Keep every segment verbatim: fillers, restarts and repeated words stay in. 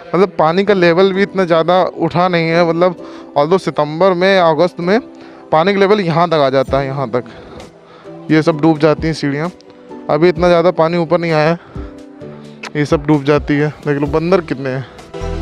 मतलब पानी का लेवल भी इतना ज़्यादा उठा नहीं है। मतलब ऑल्दो सितंबर में अगस्त में पानी का लेवल यहाँ तक आ जाता है, यहाँ तक ये सब डूब जाती हैं सीढ़ियाँ। अभी इतना ज़्यादा पानी ऊपर नहीं आया है, ये सब डूब जाती है। देख लो बंदर कितने हैं।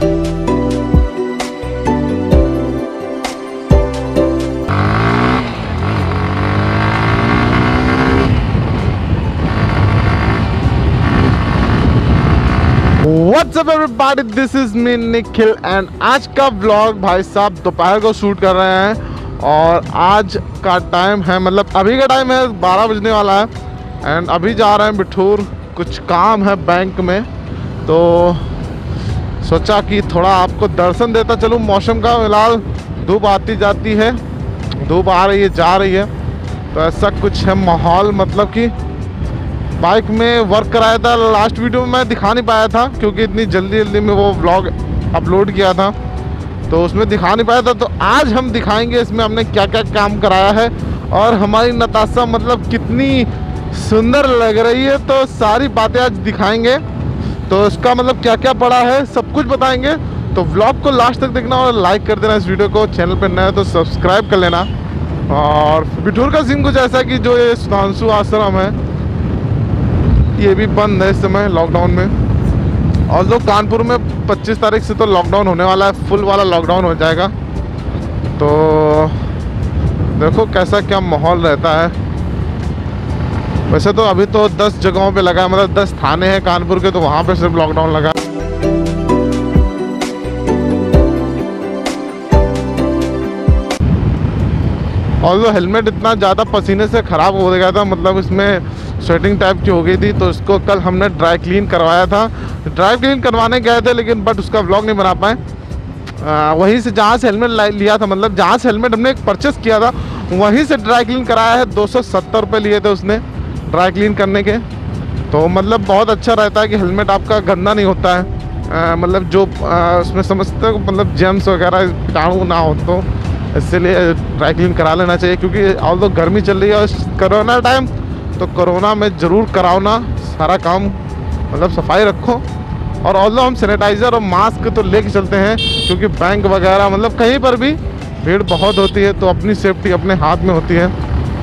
What's up everybody, this is me Nikhil and आज का व्लॉग भाई साहब दोपहर को शूट कर रहे हैं और आज का टाइम है, मतलब अभी का टाइम है बारह बजने वाला है एंड अभी जा रहे हैं बिठूर, कुछ काम है बैंक में। तो सोचा कि थोड़ा आपको दर्शन देता चलूँ मौसम का। फिलहाल धूप आती जाती है, धूप आ रही है जा रही है, तो ऐसा कुछ है माहौल। मतलब कि बाइक में वर्क कराया था, लास्ट वीडियो में मैं दिखा नहीं पाया था क्योंकि इतनी जल्दी जल्दी में वो व्लॉग अपलोड किया था तो उसमें दिखा नहीं पाया था। तो आज हम दिखाएंगे इसमें हमने क्या क्या काम कराया है और हमारी नताशा मतलब कितनी सुंदर लग रही है, तो सारी बातें आज दिखाएंगे। तो इसका मतलब क्या क्या पड़ा है सब कुछ बताएंगे। तो व्लॉग को लास्ट तक देखना और लाइक कर देना इस वीडियो को। चैनल पर नया है तो सब्सक्राइब कर लेना। और बिठूर का सीन कुछ ऐसा कि जो ये सुधांशु आश्रम है ये भी बंद है इस समय लॉकडाउन में। और जो कानपुर में पच्चीस तारीख से तो लॉकडाउन होने वाला है, फुल वाला लॉकडाउन हो जाएगा। तो देखो कैसा क्या माहौल रहता है। वैसे तो अभी तो दस जगहों पे लगा है, मतलब दस थाने हैं कानपुर के, तो वहाँ पे सिर्फ लॉकडाउन लगा। और जो हेलमेट इतना ज़्यादा पसीने से ख़राब हो गया था, मतलब इसमें स्वेटिंग टाइप की हो गई थी, तो इसको कल हमने ड्राई क्लीन करवाया था। ड्राई क्लीन करवाने गए थे लेकिन बट उसका व्लॉग नहीं बना पाए। वहीं से जहाँ से हेलमेट लिया था, मतलब जहाँ से हेलमेट हमने एक परचेस किया था वहीं से ड्राई क्लीन कराया है। दो सौ सत्तर रुपये लिए थे उसने ड्राई क्लीन करने के। तो मतलब बहुत अच्छा रहता है कि हेलमेट आपका गंदा नहीं होता है। आ, मतलब जो आ, उसमें समझते हो मतलब जेम्स वगैरह कीटाणु ना हो, तो इसलिए ड्राई क्लीन करा लेना चाहिए। क्योंकि ऑल दो गर्मी चल रही है और कोरोना टाइम, तो कोरोना में ज़रूर कराओ सारा काम, मतलब सफाई रखो। और ऑल हम सैनिटाइज़र और मास्क तो लेके चलते हैं क्योंकि बैंक वगैरह मतलब कहीं पर भी भीड़ बहुत होती है, तो अपनी सेफ्टी अपने हाथ में होती है।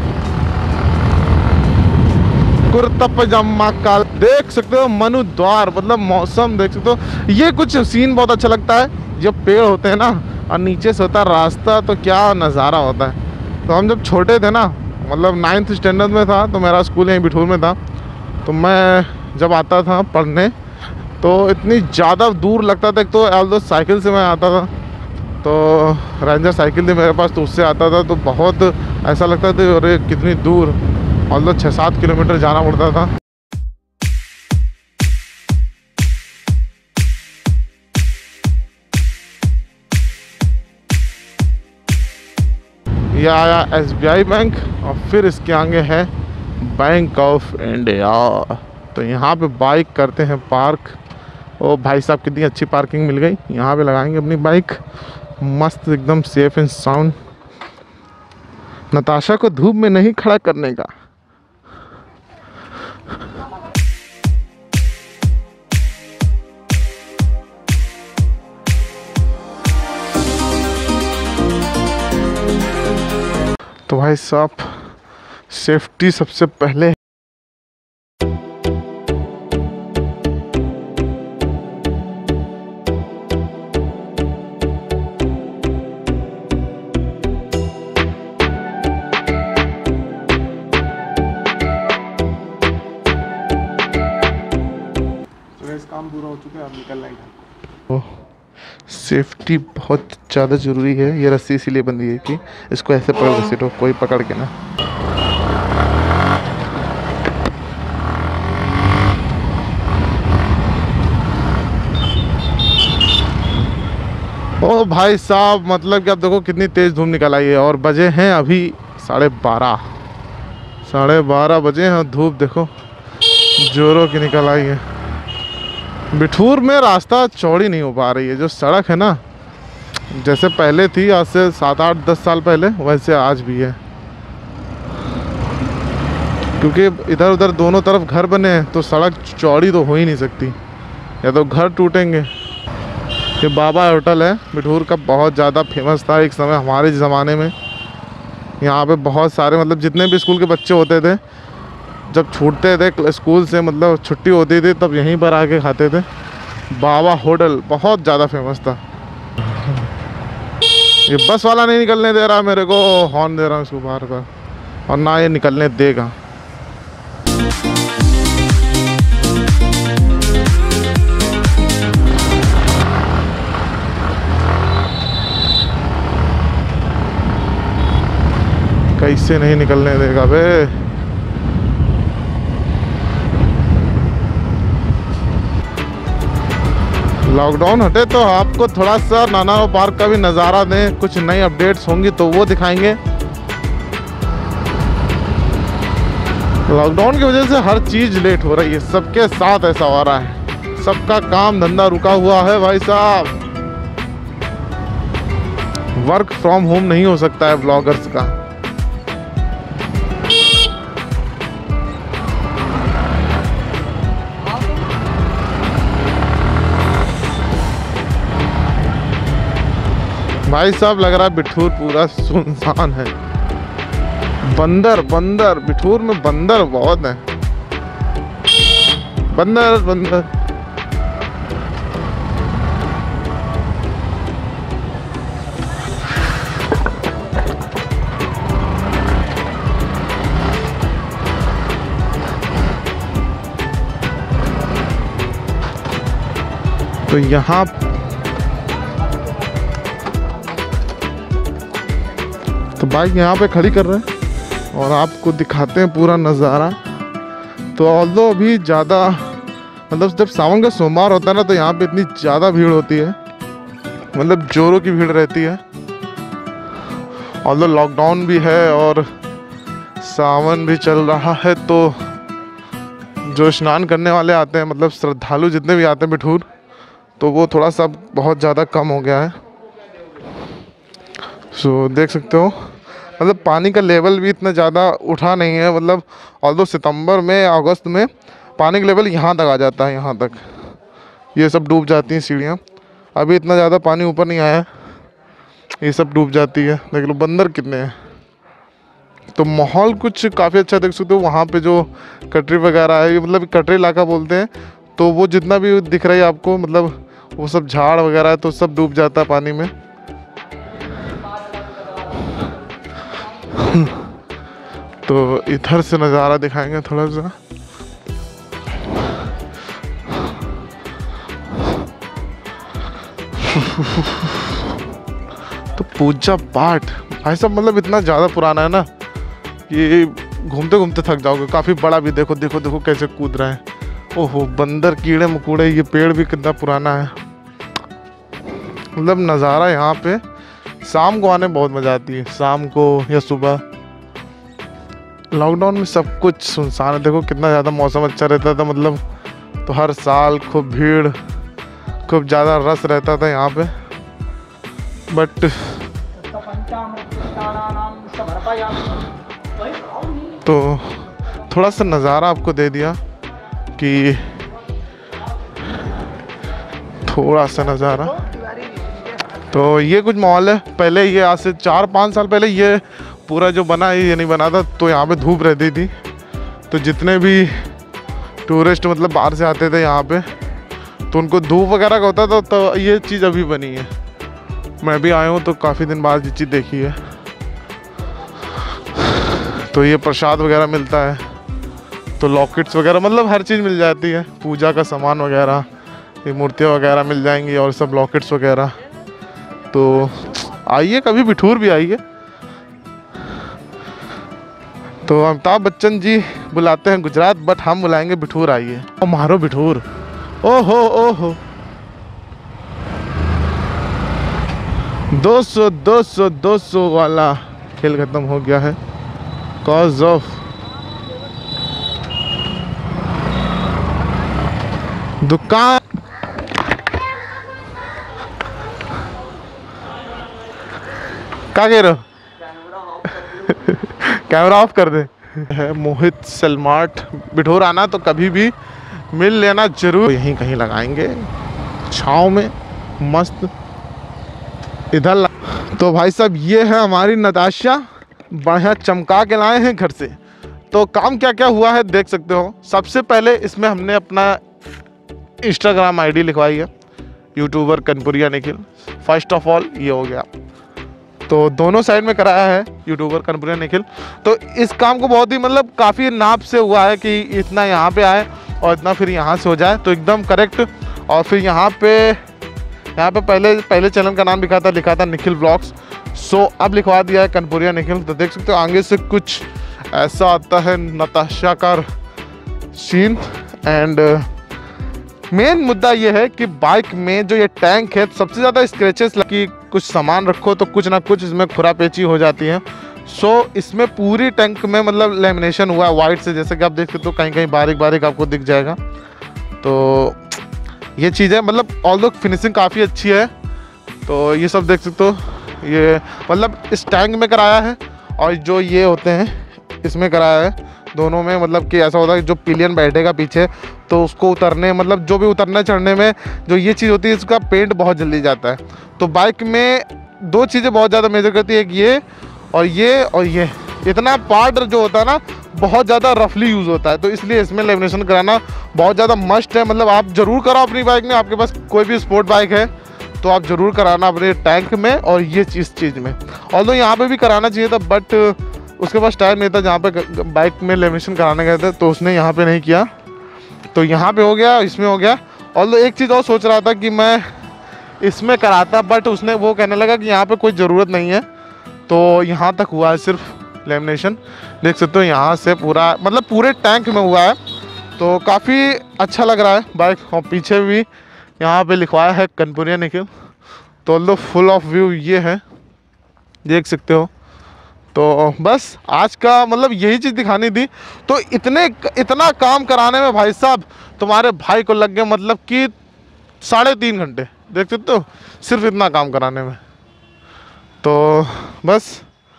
कुर्ता पजामा काल देख सकते हो, मनु द्वार, मतलब मौसम देख सकते हो। ये कुछ सीन बहुत अच्छा लगता है जब पेड़ होते हैं ना और नीचे से होता है रास्ता, तो क्या नज़ारा होता है। तो हम जब छोटे थे ना, मतलब नाइन्थ स्टैंडर्ड में था, तो मेरा स्कूल यहीं बिठूर में था, तो मैं जब आता था पढ़ने तो इतनी ज़्यादा दूर लगता था। एक तो ऑल्दो साइकिल से मैं आता था, तो रेंजर साइकिल थी मेरे पास, तो उससे आता था, तो बहुत ऐसा लगता था अरे कितनी दूर, ऑल्दो छः सात किलोमीटर जाना पड़ता था। ये आया एस बी आई बैंक और फिर इसके आगे है बैंक ऑफ इंडिया। तो यहाँ पे बाइक करते हैं पार्क। ओ भाई साहब कितनी अच्छी पार्किंग मिल गई, यहाँ पे लगाएंगे अपनी बाइक, मस्त एकदम सेफ एंड साउंड। नताशा को धूप में नहीं खड़ा करने का। तो भाई साहब सेफ्टी सबसे पहले। तो इस काम पूरा हो चुका है, अब निकलना ही था। सेफ्टी बहुत ज़्यादा ज़रूरी है। ये रस्सी इसीलिए बंधी है कि इसको ऐसे पकड़ के सीटो, कोई पकड़ के ना। ओ भाई साहब, मतलब कि अब देखो कितनी तेज़ धूप निकल आई है और बजे हैं अभी साढ़े बारह साढ़े बारह बजे हैं। धूप देखो जोरों की निकल आई है। बिठूर में रास्ता चौड़ी नहीं हो पा रही है। जो सड़क है ना, जैसे पहले थी आज से सात आठ दस साल पहले, वैसे आज भी है। क्योंकि इधर उधर दोनों तरफ घर बने हैं, तो सड़क चौड़ी तो हो ही नहीं सकती, या तो घर टूटेंगे। ये बाबा होटल है, बिठूर का बहुत ज़्यादा फेमस था एक समय हमारे ज़माने में। यहाँ पे बहुत सारे मतलब जितने भी स्कूल के बच्चे होते थे, जब छूटते थे स्कूल से, मतलब छुट्टी होती थी, तब यहीं पर आके खाते थे। बाबा होटल बहुत ज़्यादा फेमस था। ये बस वाला नहीं निकलने दे रहा मेरे को, हॉर्न दे रहा हूँ इसको बार बार, और ना ये निकलने देगा। कैसे नहीं निकलने देगा बे। लॉकडाउन हटे तो आपको थोड़ा सा नाना पार्क का भी नज़ारा दें, कुछ नई अपडेट्स होंगी तो वो दिखाएंगे। लॉकडाउन की वजह से हर चीज़ लेट हो रही है, सबके साथ ऐसा हो रहा है, सबका काम धंधा रुका हुआ है भाई साहब। वर्क फ्रॉम होम नहीं हो सकता है ब्लॉगर्स का। भाई साहब लग रहा है बिठूर पूरा सुनसान है। बंदर बंदर बिठूर में बंदर बहुत है, बंदर बंदर। तो यहाँ तो बाइक यहाँ पे खड़ी कर रहे हैं और आपको दिखाते हैं पूरा नज़ारा। तो ऑल्दो अभी ज़्यादा मतलब जब सावन का सोमवार होता है ना, तो यहाँ पे इतनी ज़्यादा भीड़ होती है, मतलब जोरों की भीड़ रहती है। ऑल्दो लॉकडाउन भी है और सावन भी चल रहा है, तो जो स्नान करने वाले आते हैं, मतलब श्रद्धालु जितने भी आते हैं बिठूर, तो वो थोड़ा सा बहुत ज़्यादा कम हो गया है। सो देख सकते हो, मतलब पानी का लेवल भी इतना ज़्यादा उठा नहीं है। मतलब ऑल्दो सितंबर में अगस्त में पानी का लेवल यहाँ तक आ जाता है, यहाँ तक ये सब डूब जाती हैं सीढ़ियाँ। अभी इतना ज़्यादा पानी ऊपर नहीं आया है, ये सब डूब जाती है। देख लो बंदर कितने हैं। तो माहौल कुछ काफ़ी अच्छा देख सकते हो। वहाँ पे जो कटरी वगैरह है, मतलब कटरी इलाका बोलते हैं, तो वो जितना भी दिख रहा है आपको, मतलब वो सब झाड़ वगैरह है, तो सब डूब जाता है पानी में। तो इधर से नज़ारा दिखाएंगे थोड़ा सा। तो पूजा पाठ भाई साहब मतलब इतना ज़्यादा पुराना है ना, ये घूमते घूमते थक जाओगे। काफ़ी बड़ा भी, देखो देखो देखो कैसे कूद रहे हैं। ओहो बंदर कीड़े मकोड़े, ये पेड़ भी कितना पुराना है। मतलब नज़ारा यहाँ पे शाम को आने बहुत मज़ा आती है, शाम को या सुबह। लॉकडाउन में सब कुछ सुनसान है। देखो कितना ज़्यादा मौसम अच्छा रहता था, मतलब तो हर साल खूब भीड़, खूब ज़्यादा रस रहता था यहाँ पे। बट तो थोड़ा सा नज़ारा आपको दे दिया कि थोड़ा सा नज़ारा। तो ये कुछ माहौल है। पहले ये आज से चार पाँच साल पहले ये पूरा जो बना है ये नहीं बना था, तो यहाँ पे धूप रहती थी। तो जितने भी टूरिस्ट मतलब बाहर से आते थे यहाँ पे, तो उनको धूप वगैरह का होता था। तो ये चीज़ अभी बनी है, मैं भी आया हूँ तो काफ़ी दिन बाद ये चीज़ देखी है। तो ये प्रसाद वगैरह मिलता है, तो लॉकेट्स वगैरह मतलब हर चीज़ मिल जाती है, पूजा का सामान वगैरह, ये मूर्तियाँ वगैरह मिल जाएंगी और सब लॉकेट्स वगैरह। तो आइए कभी बिठूर भी आइए। तो अमिताभ बच्चन जी बुलाते हैं गुजरात, बट हम बुलाएंगे बिठूर, आइए और मारो बिठूर। ओहो ओहो दो सौ दो सौ दो सौ वाला खेल खत्म हो गया है कॉज ऑफ दुकान। क्या कह रहे हो? कैमरा ऑफ कर दे। है मोहित सेलमार्ट, बिठूर आना तो कभी भी मिल लेना जरूर। यहीं कहीं लगाएंगे छाँव में, मस्त इधर ला। तो भाई साहब ये है हमारी नताशा, बढ़िया चमका के लाए हैं घर से। तो काम क्या क्या हुआ है देख सकते हो। सबसे पहले इसमें हमने अपना इंस्टाग्राम आईडी लिखवाई है, YouTuber Kanpuriya Nikhil. First of all ये हो गया, तो दोनों साइड में कराया है यूट्यूबर कनपुरिया निखिल। तो इस काम को बहुत ही मतलब काफ़ी नाप से हुआ है कि इतना यहाँ पे आए और इतना फिर यहाँ से हो जाए, तो एकदम करेक्ट। और फिर यहाँ पे यहाँ पे पहले पहले चैनल का नाम लिखा था लिखा था निखिल ब्लॉग्स, सो अब लिखवा दिया है कनपुरिया निखिल। तो देख सकते हो आगे से कुछ ऐसा आता है नताशा का सीन। एंड मेन मुद्दा ये है कि बाइक में जो ये टैंक है सबसे ज़्यादा स्क्रैचेस लगी, कुछ सामान रखो तो कुछ ना कुछ इसमें खुरापेची हो जाती है। सो so, इसमें पूरी टैंक में मतलब लेमिनेशन हुआ है वाइट से, जैसे कि आप देख सकते हो कहीं कहीं बारीक बारीक आपको दिख जाएगा। तो ये चीज़ है, मतलब ऑल दो फिनिशिंग काफ़ी अच्छी है। तो ये सब देख सकते हो, ये मतलब इस टैंक में कराया है और जो ये होते हैं इसमें कराया है, दोनों में। मतलब कि ऐसा होता है कि जो पिलियन बैठेगा पीछे तो उसको उतरने मतलब जो भी उतरने चढ़ने में जो ये चीज़ होती है इसका पेंट बहुत जल्दी जाता है। तो बाइक में दो चीज़ें बहुत ज़्यादा मेजर करती है, एक ये और ये और ये। इतना पार्ट जो होता है ना बहुत ज़्यादा रफली यूज़ होता है, तो इसलिए इसमें लेमिनेशन कराना बहुत ज़्यादा मस्ट है। मतलब आप ज़रूर कराओ अपनी बाइक में, आपके पास कोई भी स्पोर्ट बाइक है तो आप ज़रूर कराना अपने टैंक में और ये चीज़ चीज़ में। ऑल्दो यहाँ पे भी कराना चाहिए था बट उसके पास टाइम नहीं था, जहाँ पे बाइक में लेमिनेशन कराने गए थे तो उसने यहाँ पे नहीं किया। तो यहाँ पे हो गया, इसमें हो गया। ऑल्दो एक चीज़ और सोच रहा था कि मैं इसमें कराता, बट उसने वो कहने लगा कि यहाँ पे कोई ज़रूरत नहीं है। तो यहाँ तक हुआ है सिर्फ लेमिनेशन, देख सकते हो यहाँ से पूरा मतलब पूरे टैंक में हुआ है। तो काफ़ी अच्छा लग रहा है बाइक। और पीछे भी यहाँ पे लिखवाया है कनपुरिया निखिल। तो ऑल्दो फुल ऑफ व्यू ये है, देख सकते हो। तो बस आज का मतलब यही चीज़ दिखानी थी। तो इतने इतना काम कराने में भाई साहब तुम्हारे भाई को लग गए मतलब कि साढ़े तीन घंटे, देख सकते हो, सिर्फ इतना काम कराने में। तो बस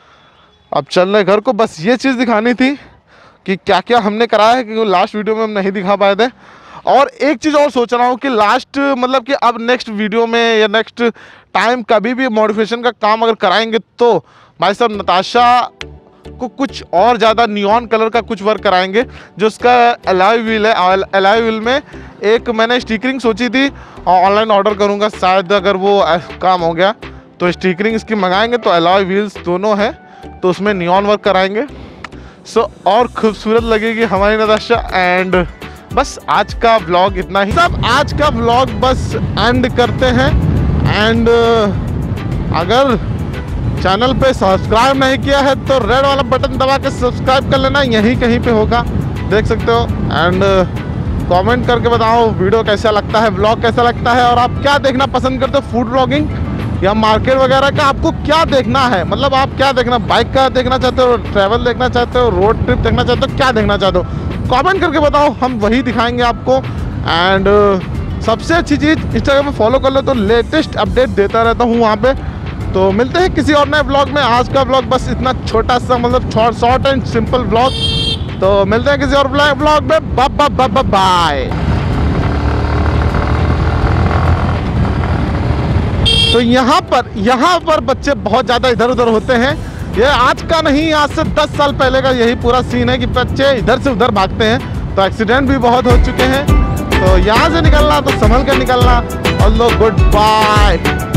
अब चल रहे घर को। बस ये चीज़ दिखानी थी कि क्या क्या हमने कराया है, क्योंकि लास्ट वीडियो में हम नहीं दिखा पाए थे। और एक चीज़ और सोच रहा हूँ कि लास्ट मतलब कि अब नेक्स्ट वीडियो में या नेक्स्ट टाइम कभी भी मॉडिफिकेशन का काम अगर कराएंगे तो भाई साहब नताशा को कुछ और ज़्यादा नियॉन कलर का कुछ वर्क कराएंगे। जो उसका एलॉय व्हील है, एलॉय व्हील में एक मैंने स्टिकरिंग सोची थी और ऑनलाइन ऑर्डर करूँगा, शायद अगर वो काम हो गया तो स्टिकरिंग इसकी मंगाएंगे। तो एलॉय व्हील्स दोनों हैं तो उसमें नियॉन वर्क कराएंगे, सो और खूबसूरत लगेगी हमारी नताशा। एंड बस आज का व्लॉग इतना ही। सब आज का व्लॉग बस एंड करते हैं। एंड अगर चैनल पे सब्सक्राइब नहीं किया है तो रेड वाला बटन दबा के सब्सक्राइब कर लेना, यहीं कहीं पे होगा, देख सकते हो। एंड कमेंट करके बताओ वीडियो कैसा लगता है, व्लॉग कैसा लगता है, और आप क्या देखना पसंद करते हो, फूड व्लॉगिंग या मार्केट वगैरह का। आपको क्या देखना है, मतलब आप क्या देखना, बाइक का देखना चाहते हो, ट्रैवल देखना चाहते हो, रोड ट्रिप देखना चाहते हो, क्या देखना चाहते हो, कमेंट करके बताओ, हम वही दिखाएंगे आपको। एंड सबसे अच्छी चीज़ इंस्टाग्राम पे फॉलो कर लो तो लेटेस्ट अपडेट देता रहता हूँ वहाँ पे। तो मिलते हैं किसी और नए ब्लॉग में। आज का ब्लॉग बस इतना छोटा सा मतलब शॉर्ट एंड सिंपल ब्लॉग। तो मिलते हैं किसी और ब्लॉग में। Bye bye bye. तो यहाँ पर यहाँ पर बच्चे बहुत ज़्यादा इधर उधर होते हैं। ये आज का नहीं, आज से दस साल पहले का यही पूरा सीन है कि बच्चे इधर से उधर भागते हैं। तो एक्सीडेंट भी बहुत हो चुके हैं। तो यहाँ से निकलना तो संभल कर निकलना। Although good bye.